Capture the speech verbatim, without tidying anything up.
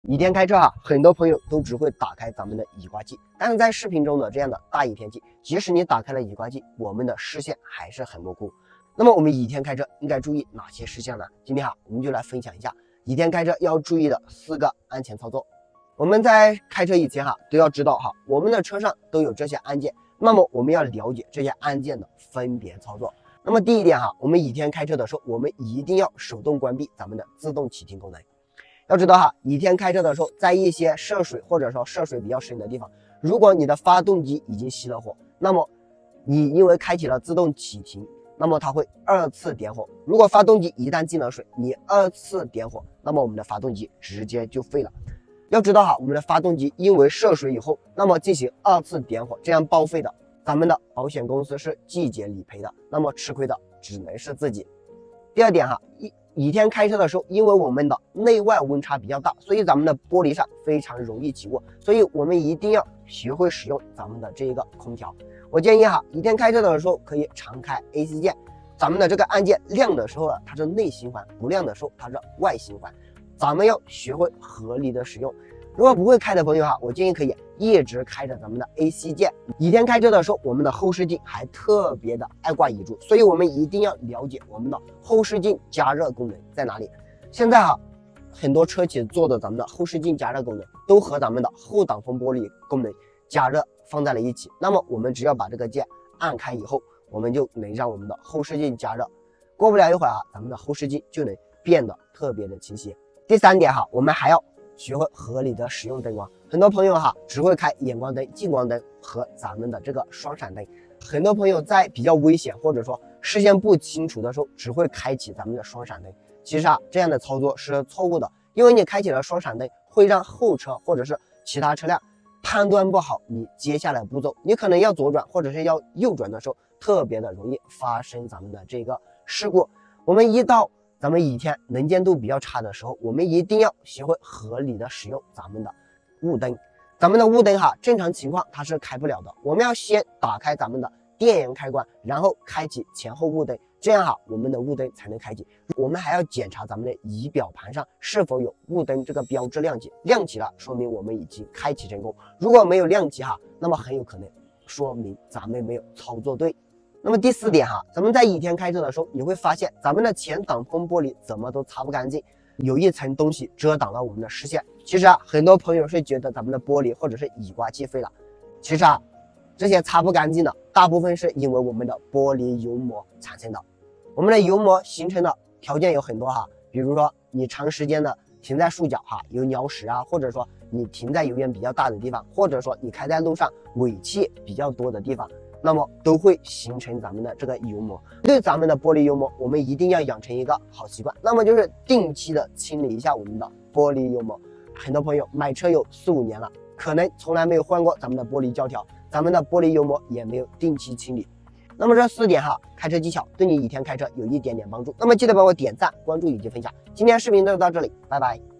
雨天开车哈，很多朋友都只会打开咱们的雨刮器，但是在视频中的这样的大雨天气，即使你打开了雨刮器，我们的视线还是很模糊。那么我们雨天开车应该注意哪些事项呢？今天哈，我们就来分享一下雨天开车要注意的四个安全操作。我们在开车以前哈，都要知道哈，我们的车上都有这些按键，那么我们要了解这些按键的分别操作。那么第一点哈，我们雨天开车的时候，我们一定要手动关闭咱们的自动启停功能。要知道哈，雨天开车的时候，在一些涉水或者说涉水比较深的地方，如果你的发动机已经熄了火，那么你因为开启了自动启停，那么它会二次点火。如果发动机一旦进了水，你二次点火，那么我们的发动机直接就废了。要知道哈，我们的发动机因为涉水以后，那么进行二次点火，这样报废的，咱们的保险公司是拒绝理赔的，那么吃亏的只能是自己。第二点哈，一雨天开车的时候，因为我们的内外温差比较大，所以咱们的玻璃上非常容易起雾，所以我们一定要学会使用咱们的这一个空调。我建议哈，雨天开车的时候可以常开 A C 键，咱们的这个按键亮的时候啊，它是内循环；不亮的时候它是外循环。咱们要学会合理的使用。如果不会开的朋友哈，我建议可以一直开着咱们的 A C 键。雨天开车的时候，我们的后视镜还特别的爱挂遗珠，所以我们一定要了解我们的后视镜加热功能在哪里。现在哈，很多车企做的咱们的后视镜加热功能，都和咱们的后挡风玻璃功能加热放在了一起。那么我们只要把这个键按开以后，我们就能让我们的后视镜加热。过不了一会儿啊，咱们的后视镜就能变得特别的清晰。第三点哈，我们还要学会合理的使用灯光。很多朋友哈只会开远光灯、近光灯和咱们的这个双闪灯。很多朋友在比较危险或者说视线不清楚的时候，只会开启咱们的双闪灯。其实啊，这样的操作是错误的，因为你开启了双闪灯，会让后车或者是其他车辆判断不好你接下来步骤，你可能要左转或者是要右转的时候，特别的容易发生咱们的这个事故。我们一到咱们雨天能见度比较差的时候，我们一定要学会合理的使用咱们的雾灯。咱们的雾灯哈，正常情况它是开不了的，我们要先打开咱们的电源开关，然后开启前后雾灯，这样哈，我们的雾灯才能开启。我们还要检查咱们的仪表盘上是否有雾灯这个标志亮起，亮起了说明我们已经开启成功，如果没有亮起哈，那么很有可能说明咱们没有操作对。那么第四点哈，咱们在雨天开车的时候，你会发现咱们的前挡风玻璃怎么都擦不干净，有一层东西遮挡了我们的视线。其实啊，很多朋友是觉得咱们的玻璃或者是雨刮器废了，其实啊，这些擦不干净的大部分是因为我们的玻璃油膜产生的。我们的油膜形成的条件有很多哈，比如说你长时间的停在树角哈，有鸟屎啊，或者说你停在油烟比较大的地方，或者说你开在路上尾气比较多的地方，那么都会形成咱们的这个油膜。对咱们的玻璃油膜，我们一定要养成一个好习惯，那么就是定期的清理一下我们的玻璃油膜。很多朋友买车有四五年了，可能从来没有换过咱们的玻璃胶条，咱们的玻璃油膜也没有定期清理。那么这四点哈，开车技巧对你雨天开车有一点点帮助。那么记得帮我点赞、关注以及分享。今天视频就到这里，拜拜。